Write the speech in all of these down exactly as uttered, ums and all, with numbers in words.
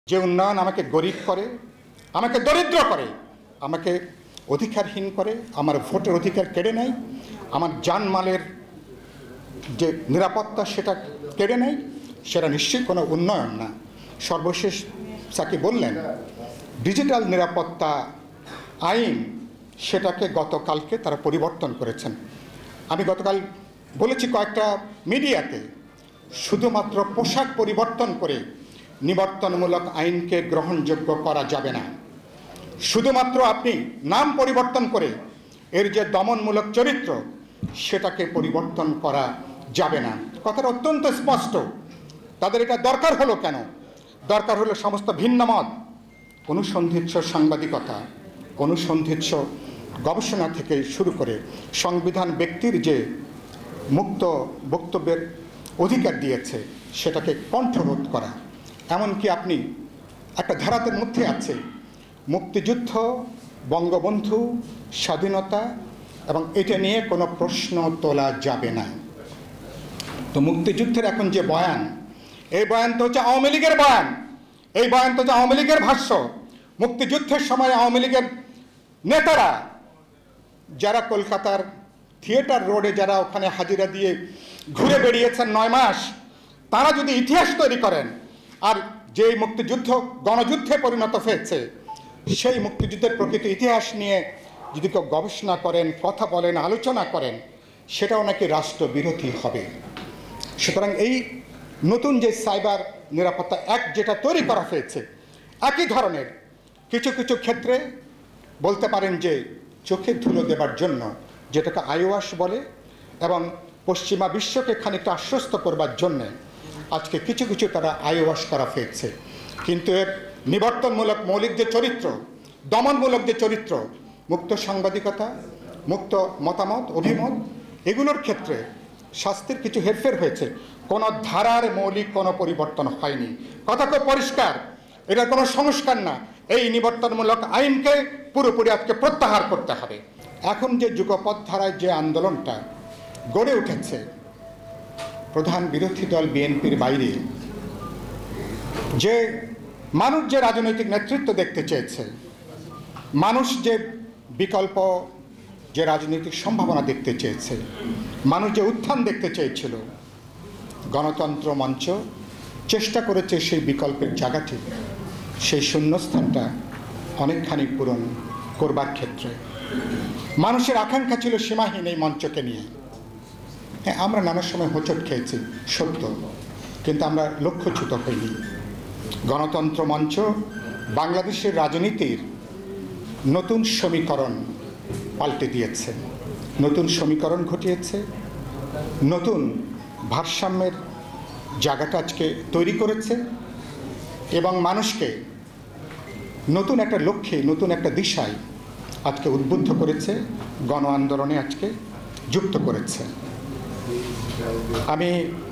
যে উন্নয়ন আমাকে গরিব করে, আমাকে দরিদ্র করে, আমাকে অধিকারহীন করে, আমার ভোটের অধিকার কেড়ে নেয়, আমার জানমালের যে নিরাপত্তা সেটা কেড়ে নেয়, সেটা নিশ্চয়ই কোনো উন্নয়ন না। সর্বশেষ সাকি বললেন ডিজিটাল নিরাপত্তা আইন, সেটাকে গতকালকে তারা পরিবর্তন করেছেন। আমি গতকাল বলেছি কয়েকটা মিডিয়াতে, শুধুমাত্র পোশাক পরিবর্তন করে নিবর্তনমূলক আইনকে গ্রহণযোগ্য করা যাবে না। শুধুমাত্র আপনি নাম পরিবর্তন করে এর যে দমনমূলক চরিত্র সেটাকে পরিবর্তন করা যাবে না। কথাটা অত্যন্ত স্পষ্ট। তাদের এটা দরকার হলো কেন? দরকার হলো সমস্ত ভিন্নমত, অনুসন্ধিৎস সাংবাদিকতা, অনুসন্ধিৎস গবেষণা থেকে শুরু করে সংবিধান ব্যক্তির যে মুক্ত বক্তব্যের অধিকার দিয়েছে সেটাকে কণ্ঠরোধ করা। এমনকি আপনি একটা ধারাতের মধ্যে আছে মুক্তিযুদ্ধ, বঙ্গবন্ধু, স্বাধীনতা, এবং এটা নিয়ে কোনো প্রশ্ন তোলা যাবে না। তো মুক্তিযুদ্ধের এখন যে বয়ান, এই বয়ান তো হচ্ছে আওয়ামী লীগের বয়ান, এই বয়ান তো হচ্ছে আওয়ামী লীগের ভাষ্য। মুক্তিযুদ্ধের সময় আওয়ামী লীগের নেতারা যারা কলকাতার থিয়েটার রোডে যারা ওখানে হাজিরা দিয়ে ঘুরে বেরিয়েছেন নয় মাস, তারা যদি ইতিহাস তৈরি করেন আর যে মুক্তিযুদ্ধ গণযুদ্ধে পরিণত হয়েছে সেই মুক্তিযুদ্ধের প্রকৃত ইতিহাস নিয়ে যদি কেউ গবেষণা করেন, কথা বলেন, আলোচনা করেন, সেটাও নাকি রাষ্ট্রবিরোধী হবে। সুতরাং এই নতুন যে সাইবার নিরাপত্তা অ্যাক্ট যেটা তৈরি করা হয়েছে, একই ধরনের কিছু কিছু ক্ষেত্রে বলতে পারেন যে চোখে ধুলো দেবার জন্য, যেটাকে আইওয়াশ বলে, এবং পশ্চিমা বিশ্বকে খানিকটা আশ্বস্ত করবার জন্যে আজকে কিছু কিছু তারা আইওয়াশ করা হয়েছে। কিন্তু এর নিবর্তনমূলক মৌলিক যে চরিত্র, দমনমূলক যে চরিত্র, মুক্ত সাংবাদিকতা, মুক্ত মতামত, অভিমত, এগুলোর ক্ষেত্রে শাস্তির কিছু হেরফের হয়েছে। কোনো ধারার মৌলিক কোনো পরিবর্তন হয়নি। কথা খুব পরিষ্কার, এটা কোনো সংস্কার না। এই নিবর্তনমূলক আইনকে পুরোপুরি আজকে প্রত্যাহার করতে হবে। এখন যে যুগপৎ ধারায় যে আন্দোলনটা গড়ে উঠেছে, প্রধান বিরোধী দল বিএনপির বাইরে যে মানুষ যে রাজনৈতিক নেতৃত্ব দেখতে চেয়েছে, মানুষ যে বিকল্প যে রাজনৈতিক সম্ভাবনা দেখতে চেয়েছে, মানুষ যে উত্থান দেখতে চেয়েছিল, গণতন্ত্র মঞ্চ চেষ্টা করেছে সেই বিকল্পের জায়গাটি, সেই শূন্যস্থানটা অনেকখানি পূরণ করবার ক্ষেত্রে। মানুষের আকাঙ্ক্ষা ছিল সীমাহীন এই মঞ্চকে নিয়ে। হ্যাঁ, আমরা নানা সময় হোঁচট খেয়েছি সত্য, কিন্তু আমরা লক্ষ্যচ্যুত হইনি। গণতন্ত্র মঞ্চ বাংলাদেশের রাজনীতির নতুন সমীকরণ পাল্টে দিয়েছে, নতুন সমীকরণ ঘটিয়েছে, নতুন ভারসাম্যের জায়গাটা আজকে তৈরি করেছে এবং মানুষকে নতুন একটা লক্ষ্যে, নতুন একটা দিশায় আজকে উদ্বুদ্ধ করেছে, গণ আন্দোলনে আজকে যুক্ত করেছে। আমি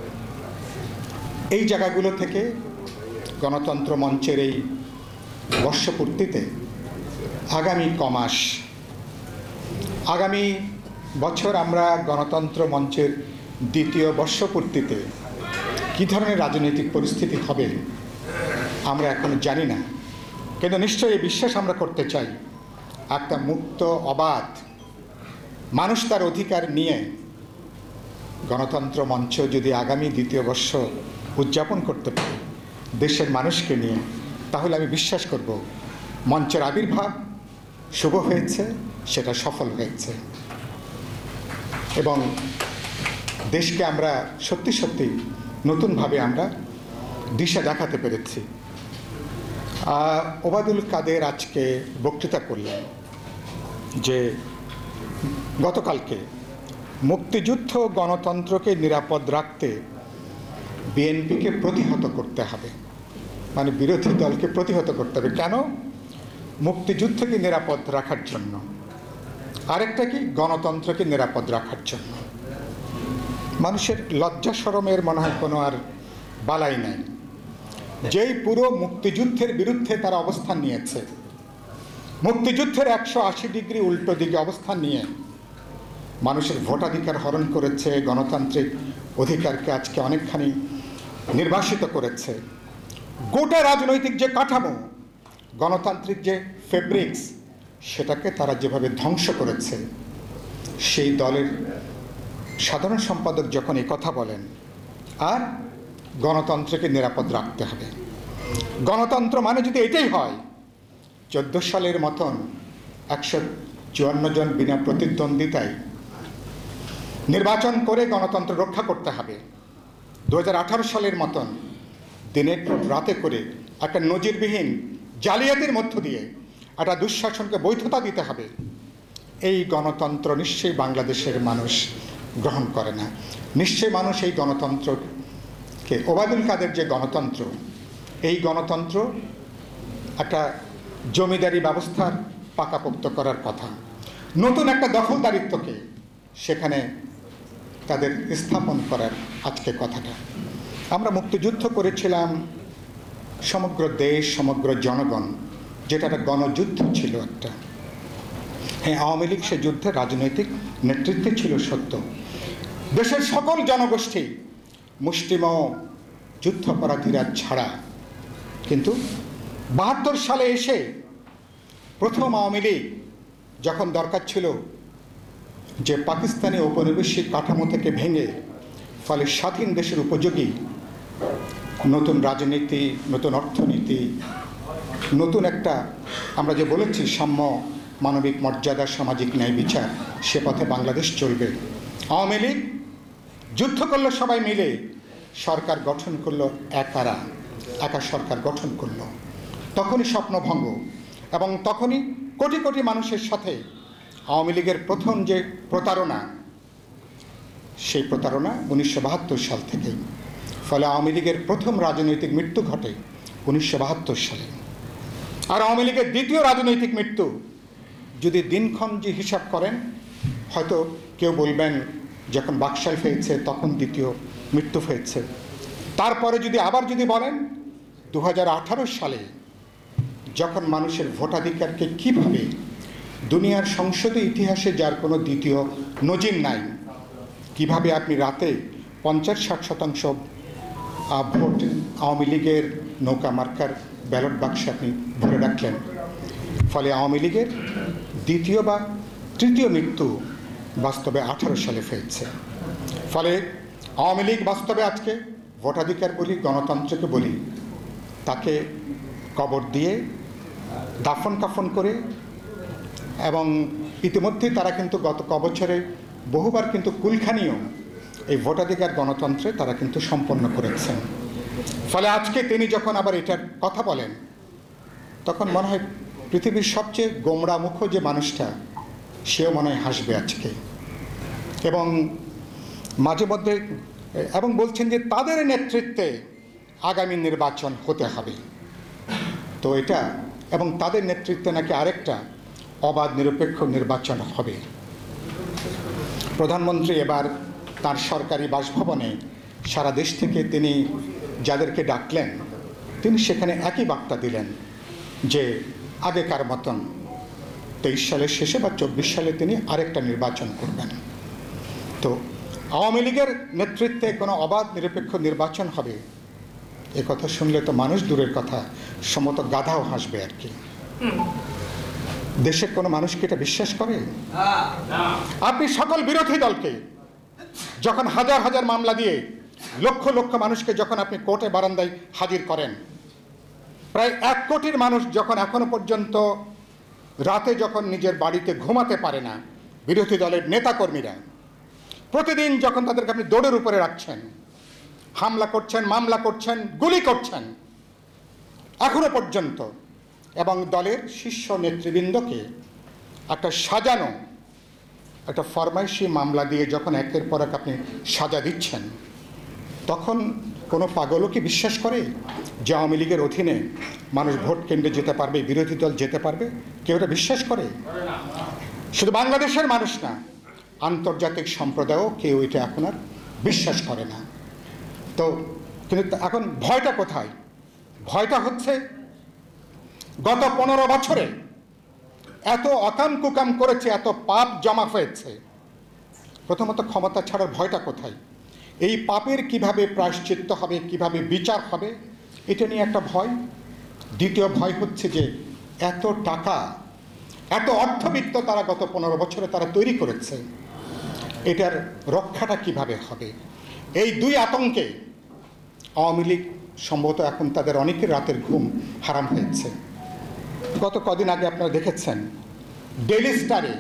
এই জায়গাগুলো থেকে গণতন্ত্র মঞ্চের এই বর্ষপূর্তিতে আগামী কমাস, আগামী বছর আমরা গণতন্ত্র মঞ্চের দ্বিতীয় বর্ষপূর্তিতে কী ধরনের রাজনৈতিক পরিস্থিতি হবে আমরা এখন জানি না, কিন্তু নিশ্চয়ই এই বিশ্বাস আমরা করতে চাই একটা মুক্ত, অবাধ, মানুষ তার অধিকার নিয়ে গণতন্ত্র মঞ্চ যদি আগামী দ্বিতীয় বর্ষ উদযাপন করতে পারে দেশের মানুষকে নিয়ে, তাহলে আমি বিশ্বাস করব মঞ্চের আবির্ভাব শুভ হয়েছে, সেটা সফল হয়েছে এবং দেশকে আমরা সত্যি সত্যি নতুনভাবে আমরা দিশা দেখাতে পেরেছি। ওবায়দুল কাদের আজকে বক্তৃতা করলেন যে গতকালকে মুক্তিযুদ্ধ গণতন্ত্রকে নিরাপদ রাখতে বিএনপিকে প্রতিহত করতে হবে, মানে বিরোধী দলকে প্রতিহত করতে হবে। কেন? মুক্তিযুদ্ধকে নিরাপদ রাখার জন্য, আরেকটা কি গণতন্ত্রকে নিরাপদ রাখার জন্য। মানুষের লজ্জা শরমের মনে হয় কোনো আর বালাই নাই। যেই পুরো মুক্তিযুদ্ধের বিরুদ্ধে তারা অবস্থান নিয়েছে, মুক্তিযুদ্ধের একশো আশি ডিগ্রি উল্টো দিকে অবস্থান নিয়ে মানুষের ভোটাধিকার হরণ করেছে, গণতান্ত্রিক অধিকারকে আজকে অনেকখানি নির্বাসিত করেছে, গোটা রাজনৈতিক যে কাঠামো, গণতান্ত্রিক যে ফেব্রিক্স, সেটাকে তারা যেভাবে ধ্বংস করেছে, সেই দলের সাধারণ সম্পাদক যখন এই কথা বলেন, আর গণতন্ত্রকে নিরাপদ রাখতে হবে, গণতন্ত্র মানে যদি এটাই হয়, চোদ্দ সালের মতন একশো চুয়ান্ন জন বিনা প্রতিদ্বন্দ্বিতায় নির্বাচন করে গণতন্ত্র রক্ষা করতে হবে, দু হাজার আঠারো সালের মতন দিনের পর রাতে করে একটা নজিরবিহীন জালিয়াতির মধ্য দিয়ে একটা দুঃশাসনকে বৈধতা দিতে হবে, এই গণতন্ত্র নিশ্চয়ই বাংলাদেশের মানুষ গ্রহণ করে না। নিশ্চয়ই মানুষ এই গণতন্ত্রকে, ওবায়দুল কাদের যে গণতন্ত্র, এই গণতন্ত্র একটা জমিদারি ব্যবস্থার পাকাপোক্ত করার কথা, নতুন একটা দখলদারিত্বকে সেখানে তাদের স্থাপন করার আজকে কথাটা। আমরা মুক্তিযুদ্ধ করেছিলাম সমগ্র দেশ, সমগ্র জনগণ, যেটা একটা গণযুদ্ধ ছিল একটা। হ্যাঁ, আওয়ামী লীগ সে যুদ্ধে রাজনৈতিক নেতৃত্বে ছিল সত্য, দেশের সকল জনগোষ্ঠী মুষ্টিমেয় যুদ্ধাপরাধীরা ছাড়া, কিন্তু বাহাত্তর সালে এসে প্রথম আওয়ামী লীগ যখন দরকার ছিল যে পাকিস্তানি ঔপনিবেশিক কাঠামো থেকে ভেঙে ফলে স্বাধীন দেশের উপযোগী নতুন রাজনীতি, নতুন অর্থনীতি, নতুন একটা আমরা যে বলেছি সাম্য, মানবিক মর্যাদা, সামাজিক ন্যায় বিচার, সে পথে বাংলাদেশ চলবে। আওয়ামী লীগ যুদ্ধ করলো সবাই মিলে, সরকার গঠন করলো একারা, একা সরকার গঠন করলো, তখনই স্বপ্নভঙ্গ, এবং তখনই কোটি কোটি মানুষের সাথে আওয়ামী লীগের প্রথম যে প্রতারণা, সেই প্রতারণা উনিশশো বাহাত্তর সাল থেকে। ফলে আওয়ামী লীগের প্রথম রাজনৈতিক মৃত্যু ঘটে উনিশশো বাহাত্তর সালে। আর আওয়ামী লীগের দ্বিতীয় রাজনৈতিক মৃত্যু যদি দিনক্ষণ যে হিসাব করেন, হয়তো কেউ বলবেন যখন বাকশাল হয়েছে তখন দ্বিতীয় মৃত্যু হয়েছে, তারপরে যদি আবার যদি বলেন দু হাজার আঠারো সালে যখন মানুষের ভোটাধিকারকে কীভাবে দুনিয়ার সংসদে ইতিহাসে যার কোনো দ্বিতীয় নজির নাই, কিভাবে আপনি রাতে পঞ্চাশ ষাট শতাংশ ভোট আওয়ামী লীগের নৌকা মার্কার ব্যালট বাক্সে আপনি ভরে রাখলেন, ফলে আওয়ামী লীগের দ্বিতীয় বা তৃতীয় মৃত্যু বাস্তবে আঠারো সালে হয়েছে। ফলে আওয়ামী লীগ বাস্তবে আজকে ভোটাধিকার বলি, গণতন্ত্রকে বলি, তাকে কবর দিয়ে দাফন কাফন করে, এবং ইতিমধ্যে তারা কিন্তু গত কবছরে বহুবার কিন্তু কুলখানিও এই ভোটাধিকার গণতন্ত্রে তারা কিন্তু সম্পন্ন করেছেন। ফলে আজকে তিনি যখন আবার এটার কথা বলেন, তখন মনে হয় পৃথিবীর সবচেয়ে গোমড়ামুখ যে মানুষটা, সেও মনে হয় হাসবে আজকে, এবং মাঝে মধ্যে এবং বলছেন যে তাদের নেতৃত্বে আগামী নির্বাচন হতে হবে। তো এটা, এবং তাদের নেতৃত্বে নাকি আরেকটা অবাধ নিরপেক্ষ নির্বাচন হবে। প্রধানমন্ত্রী এবার তার সরকারি বাসভবনে সারা দেশ থেকে তিনি যাদেরকে ডাকলেন, তিনি সেখানে একই বার্তা দিলেন যে আগেকার মতন তেইশ সালের শেষে বা চব্বিশ সালে তিনি আরেকটা নির্বাচন করবেন। তো আওয়ামী লীগের নেতৃত্বে কোনো অবাধ নিরপেক্ষ নির্বাচন হবে, এ কথা শুনলে তো মানুষ দূরের কথা, সমত গাধাও হাসবে আর কি। দেশের কোনো মানুষ কি এটা বিশ্বাস করে? আপনি সকল বিরোধী দলকে যখন হাজার হাজার মামলা দিয়ে লক্ষ লক্ষ মানুষকে যখন আপনি কোর্টে বারান্দায় হাজির করেন, প্রায় এক কোটির মানুষ যখন এখনো পর্যন্ত রাতে যখন নিজের বাড়িতে ঘুমাতে পারে না, বিরোধী দলের নেতাকর্মীরা প্রতিদিন যখন তাদেরকে আপনি দৌড়ের উপরে রাখছেন, হামলা করছেন, মামলা করছেন, গুলি করছেন এখনো পর্যন্ত, এবং দলের শীর্ষ নেতৃবৃন্দকে একটা সাজানো একটা ফরমাইশি মামলা দিয়ে যখন একের পর এক আপনি সাজা দিচ্ছেন, তখন কোনো পাগলও কি বিশ্বাস করে যে আওয়ামী লীগের অধীনে মানুষ ভোট কেন্দ্রে যেতে পারবে, বিরোধী দল যেতে পারবে? কেউ এটা বিশ্বাস করে? শুধু বাংলাদেশের মানুষ না, আন্তর্জাতিক সম্প্রদায়ও কেউ এটা এখন আর বিশ্বাস করে না। তো কিন্তু এখন ভয়টা কোথায়? ভয়টা হচ্ছে গত পনেরো বছরে এত অকাম কুকাম করেছে, এত পাপ জমা হয়েছে, প্রথমত ক্ষমতা ছাড়ার ভয়টা কোথায়? এই পাপের কিভাবে প্রায়শ্চিত্ত হবে, কিভাবে বিচার হবে, এটা নিয়ে একটা ভয়। দ্বিতীয় ভয় হচ্ছে যে এত টাকা, এত অর্থবিত্ত তারা গত পনেরো বছরে তারা তৈরি করেছে, এটার রক্ষাটা কিভাবে হবে? এই দুই আতঙ্কে আওয়ামী লীগ সম্ভবত এখন তাদের অনেকের রাতের ঘুম হারাম হয়েছে। গত কদিন আগে আপনারা দেখেছেন ডেইলি স্টারে,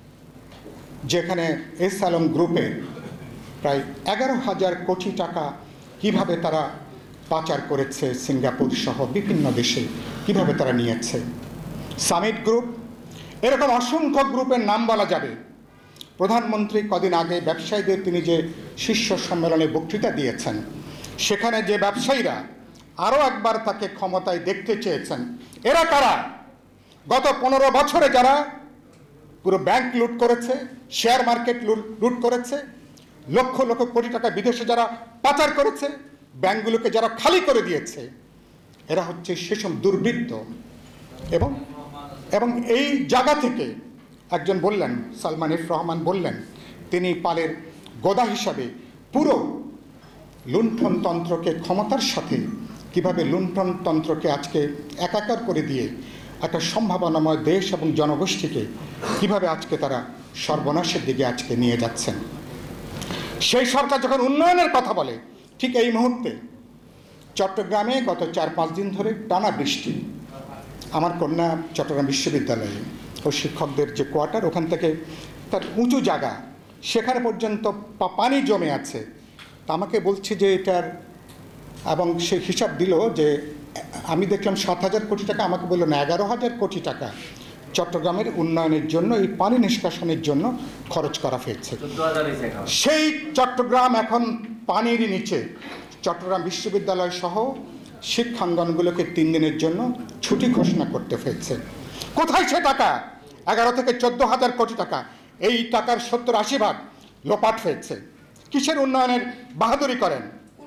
যেখানে এস আলম গ্রুপের প্রায় এগারো হাজার কোটি টাকা কিভাবে তারা পাচার করেছে সিঙ্গাপুর সহ বিভিন্ন দেশে, কিভাবে তারা নিয়েছে। সামিট গ্রুপ, এরকম অসংখ্য গ্রুপের নাম বলা যাবে। প্রধানমন্ত্রী কদিন আগে ব্যবসায়ীদের তিনি যে শীর্ষ সম্মেলনে বক্তৃতা দিয়েছেন, সেখানে যে ব্যবসায়ীরা আরও একবার তাকে ক্ষমতায় দেখতে চেয়েছেন, এরা কারা? গত পনেরো বছরে যারা পুরো ব্যাংক লুট করেছে, শেয়ার মার্কেট লুট করেছে, লক্ষ লক্ষ কোটি টাকা বিদেশে যারা পাচার করেছে, ব্যাংকগুলোকে যারা খালি করে দিয়েছে, এরা হচ্ছে সেসব দুর্বৃত্ত। এবং এবং এই জায়গা থেকে একজন বললেন, সালমান এফ রহমান বললেন, তিনি পালের গোদা হিসাবে পুরো লুণ্ঠনতন্ত্রকে ক্ষমতার সাথে কিভাবে লুণ্ঠনতন্ত্রকে আজকে একাকার করে দিয়ে একটা সম্ভাবনাময় দেশ এবং জনগোষ্ঠীকে কিভাবে আজকে তারা সর্বনাশের দিকে আজকে নিয়ে যাচ্ছেন। সেই সরকার যখন উন্নয়নের কথা বলে, ঠিক এই মুহূর্তে চট্টগ্রামে গত চার পাঁচ দিন ধরে টানা বৃষ্টি। আমার কন্যা চট্টগ্রাম বিশ্ববিদ্যালয়ে ও শিক্ষকদের যে কোয়ার্টার, ওখান থেকে তার উঁচু জায়গা, সেখানে পর্যন্ত পানি জমে আছে। তা আমাকে বলছে যে এটার, এবং সে হিসাব দিল যে আমি দেখলাম সাত হাজার কোটি টাকা, আমাকে বললো না এগারো হাজার কোটি টাকা চট্টগ্রামের উন্নয়নের জন্য, এই পানি নিষ্কাশনের জন্য খরচ করা হয়েছে। সেই চট্টগ্রাম এখন পানির নিচে। চট্টগ্রাম বিশ্ববিদ্যালয় সহ শিক্ষাঙ্গনগুলোকে তিন দিনের জন্য ছুটি ঘোষণা করতে হয়েছে। কোথায় সে টাকা? এগারো থেকে চোদ্দ হাজার কোটি টাকা। এই টাকার সত্তর আশি ভাগ লোপাট হয়েছে। কিসের উন্নয়নের বাহাদুরি করেন?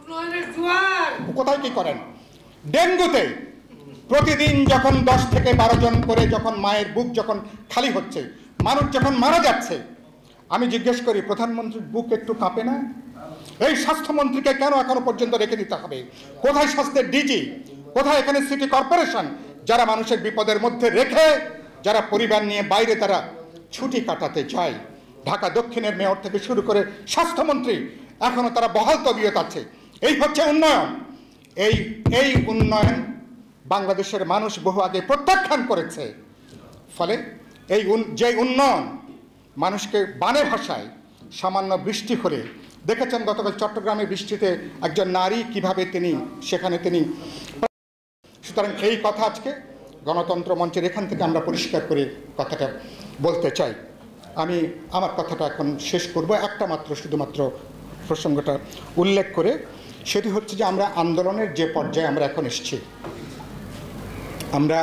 কোথায় কি করেন? ডেঙ্গুতে প্রতিদিন যখন দশ থেকে বারো জন করে যখন মায়ের বুক যখন খালি হচ্ছে, মানুষ যখন মারা যাচ্ছে, আমি জিজ্ঞেস করি প্রধানমন্ত্রীর বুক একটু কাঁপে না? এই স্বাস্থ্যমন্ত্রীকে কেন এখনো পর্যন্ত রেখে দিতে হবে? কোথায় স্বাস্থ্যের ডিজি? কোথায় এখানে সিটি কর্পোরেশন, যারা মানুষের বিপদের মধ্যে রেখে যারা পরিবার নিয়ে বাইরে তারা ছুটি কাটাতে যায়? ঢাকা দক্ষিণের মেয়র থেকে শুরু করে স্বাস্থ্যমন্ত্রী এখনো তারা বহাল তবিয়ত আছে। এই হচ্ছে উন্নয়ন। এই এই উন্নয়ন বাংলাদেশের মানুষ বহু আগে প্রত্যাখ্যান করেছে। ফলে এই যে উন্নয়ন মানুষকে বানে ভাষায় সামান্য বৃষ্টি করে দেখেছেন, গতকাল চট্টগ্রামের বৃষ্টিতে একজন নারী কিভাবে তিনি সেখানে তিনি। সুতরাং এই কথা আজকে গণতন্ত্র মঞ্চের এখান থেকে আমরা পরিষ্কার করে কথাটা বলতে চাই। আমি আমার কথাটা এখন শেষ করব একটা মাত্র শুধুমাত্র প্রসঙ্গটা উল্লেখ করে, সেটি হচ্ছে যে আমরা আন্দোলনের যে পর্যায়ে আমরা এখন এসেছি, আমরা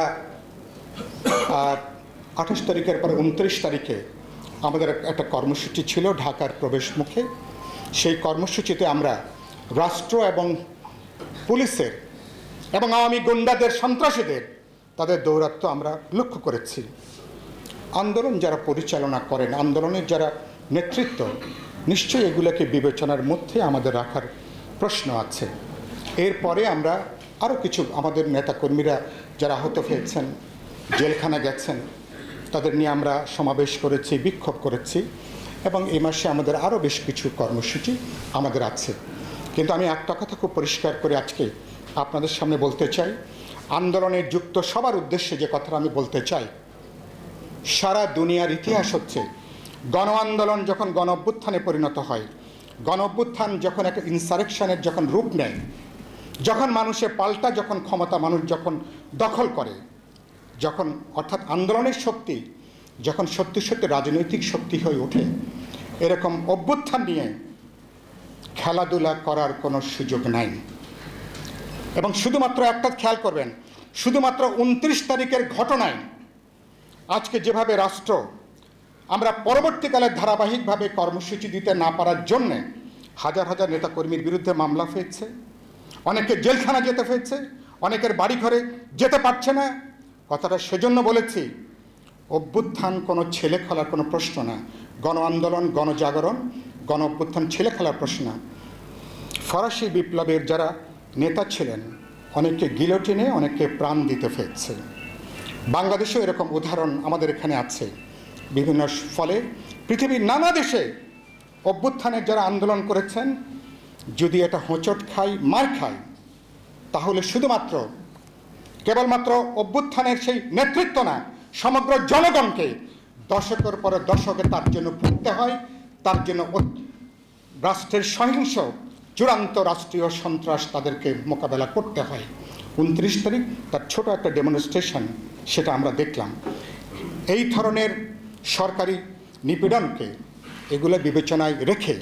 আঠাশ তারিখের পরে উনত্রিশ তারিখে আমাদের একটা কর্মসূচি ছিল ঢাকার প্রবেশ মুখে। সেই কর্মসূচিতে আমরা রাষ্ট্র এবং পুলিশের এবং আওয়ামী গুন্ডাদের, সন্ত্রাসীদের তাদের দৌরাত্ম্য আমরা লক্ষ্য করেছি। আন্দোলন যারা পরিচালনা করেন, আন্দোলনের যারা নেতৃত্ব, নিশ্চয়ই এগুলোকে বিবেচনার মধ্যে আমাদের রাখার প্রশ্ন আছে। এরপরে আমরা আরও কিছু আমাদের নেতাকর্মীরা যারা আহত হয়েছেন, জেলখানা গেছেন, তাদের নিয়ে আমরা সমাবেশ করেছি, বিক্ষোভ করেছি, এবং এই মাসে আমাদের আরও বেশ কিছু কর্মসূচি আমাদের আছে। কিন্তু আমি একটা কথা খুব পরিষ্কার করে আজকে আপনাদের সামনে বলতে চাই, আন্দোলনের যুক্ত সবার উদ্দেশ্যে যে কথাটা আমি বলতে চাই, সারা দুনিয়ার ইতিহাস হচ্ছে গণ আন্দোলন যখন গণ অভ্যুত্থানে পরিণত হয়, গণ অভ্যুত্থান যখন একটা ইনসারেকশনের যখন রূপ নেয়, যখন মানুষের পাল্টা যখন ক্ষমতা মানুষ যখন দখল করে, যখন অর্থাৎ আন্দোলনের শক্তি যখন সত্যি সত্যি রাজনৈতিক শক্তি হয়ে ওঠে, এরকম অভ্যুত্থান নিয়ে খেলাধুলা করার কোনো সুযোগ নাই। এবং শুধুমাত্র একটা খেয়াল করবেন, শুধুমাত্র উনত্রিশ তারিখের ঘটনায় আজকে যেভাবে রাষ্ট্র, আমরা পরবর্তীকালে ধারাবাহিকভাবে কর্মসূচি দিতে না পারার জন্যে হাজার হাজার নেতাকর্মীর বিরুদ্ধে মামলা হয়েছে, অনেকে জেলখানা যেতে হয়েছে, অনেকের বাড়ি ঘরে যেতে পারছে না। কথাটা সেজন্য বলেছি, অভ্যুত্থান কোনো ছেলে খেলার কোনো প্রশ্ন না। গণ আন্দোলন, গণজাগরণ, গণ অভ্যুত্থান ছেলে খেলার প্রশ্ন না। ফরাসি বিপ্লবের যারা নেতা ছিলেন, অনেককে গিলোটিনে, অনেককে প্রাণ দিতে হয়েছে। বাংলাদেশেও এরকম উদাহরণ আমাদের এখানে আছে। বিভিন্ন ফলে পৃথিবীর নানা দেশে অভ্যুত্থানের যারা আন্দোলন করেছেন, যদি এটা হোঁচট খায়, মার খায়, তাহলে শুধুমাত্র কেবলমাত্র অভ্যুত্থানের সেই নেতৃত্ব না, সমগ্র জনগণকে দশকের পর দশকে তার জন্য ভুগতে হয়, তার জন্য রাষ্ট্রের সহিংস চূড়ান্ত রাষ্ট্রীয় সন্ত্রাস তাদেরকে মোকাবেলা করতে হয়। উনত্রিশ তারিখ তার ছোট একটা ডেমনস্ট্রেশন, সেটা আমরা দেখলাম। এই ধরনের সরকারি নিপীড়নকে এগুলো বিবেচনায় রেখে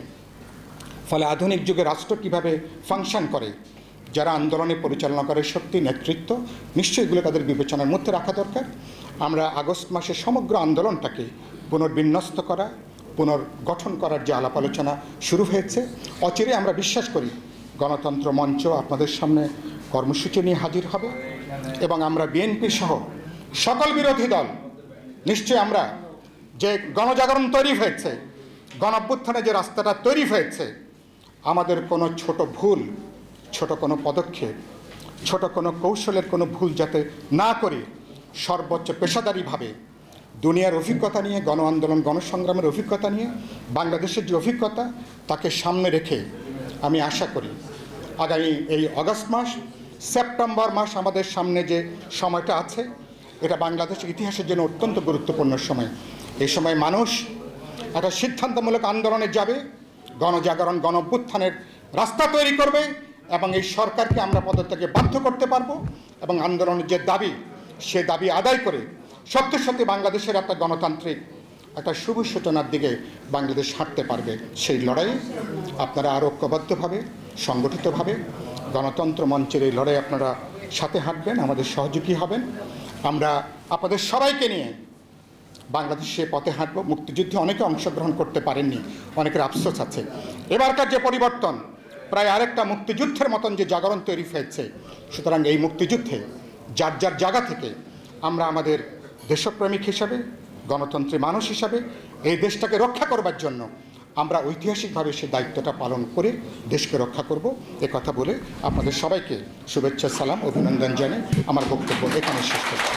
ফলে আধুনিক যুগে রাষ্ট্র কীভাবে ফাংশন করে, যারা আন্দোলনে পরিচালনা করে শক্তি, নেতৃত্ব, নিশ্চয়ই এগুলো তাদের বিবেচনার মধ্যে রাখা দরকার। আমরা আগস্ট মাসে সমগ্র আন্দোলনটাকে পুনর্বিন্যস্ত করা, পুনর্গঠন করার যে আলাপ আলোচনা শুরু হয়েছে, অচিরে আমরা বিশ্বাস করি গণতন্ত্র মঞ্চ আপনাদের সামনে কর্মসূচি নিয়ে হাজির হবে এবং আমরা বিএনপি সহ সকল বিরোধী দল নিশ্চয়ই আমরা যে গণজাগরণ তৈরি হয়েছে, গণঅভ্যুত্থানে যে রাস্তাটা তৈরি হয়েছে, আমাদের কোনো ছোট ভুল, ছোট কোনো পদক্ষেপ, ছোট কোনো কৌশলের কোনো ভুল যাতে না করে সর্বোচ্চ পেশাদারিভাবে দুনিয়ার অভিজ্ঞতা নিয়ে, গণ আন্দোলন গণসংগ্রামের অভিজ্ঞতা নিয়ে, বাংলাদেশের যে অভিজ্ঞতা তাকে সামনে রেখে আমি আশা করি আগামী এই আগস্ট মাস, সেপ্টেম্বর মাস আমাদের সামনে যে সময়টা আছে, এটা বাংলাদেশের ইতিহাসের জন্য অত্যন্ত গুরুত্বপূর্ণ সময়। এই সময় মানুষ একটা সিদ্ধান্তমূলক আন্দোলনে যাবে, গণজাগরণ গণ অভ্যুত্থানের রাস্তা তৈরি করবে এবং এই সরকারকে আমরা পদত্যাগে বাধ্য করতে পারবো এবং আন্দোলনের যে দাবি, সে দাবি আদায় করে সত্যি সত্যি বাংলাদেশের একটা গণতান্ত্রিক একটা শুভ সূচনার দিকে বাংলাদেশ হাঁটতে পারবে। সেই লড়াইয়ে আপনারা আরও ঐক্যবদ্ধভাবে, সংগঠিতভাবে গণতন্ত্র মঞ্চের এই লড়াই আপনারা সাথে হাঁটবেন, আমাদের সহযোগী হবেন। আমরা আপনাদের সবাইকে নিয়ে বাংলাদেশে পথে হাঁটব। মুক্তিযুদ্ধে অনেকে অংশগ্রহণ করতে পারেননি, অনেকের আফসোস আছে। এবারকার যে পরিবর্তন, প্রায় আরেকটা মুক্তিযুদ্ধের মতন যে জাগরণ তৈরি হয়েছে, সুতরাং এই মুক্তিযুদ্ধে যার যার জায়গা থেকে আমরা আমাদের দেশপ্রেমিক হিসাবে, গণতন্ত্রী মানুষ হিসাবে এই দেশটাকে রক্ষা করবার জন্য আমরা ঐতিহাসিকভাবে সে দায়িত্বটা পালন করে দেশকে রক্ষা করব। এ কথা বলে আপনাদের সবাইকে শুভেচ্ছা, সালাম, অভিনন্দন জানিয়ে আমার বক্তব্য এখানে শেষ করছি।